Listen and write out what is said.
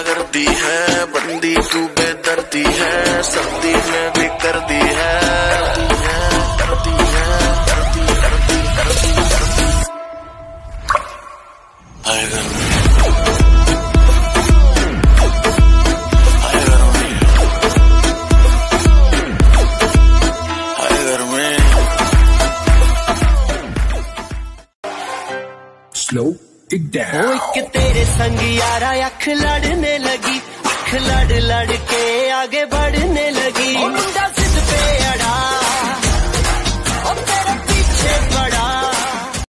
कर दी है बंदी तू बेदर्दी है सर्दी में भी कर दी है कर दी है कर दी कर दी कर दी कर दी आए घर में Slow it down. ओ एक तेरे संग यारा अख लड़ने लगी अख लड़ लड़ के आगे बढ़ने लगी मुंडा सिद्ध पे अड़ा और तेरे पीछे पड़ा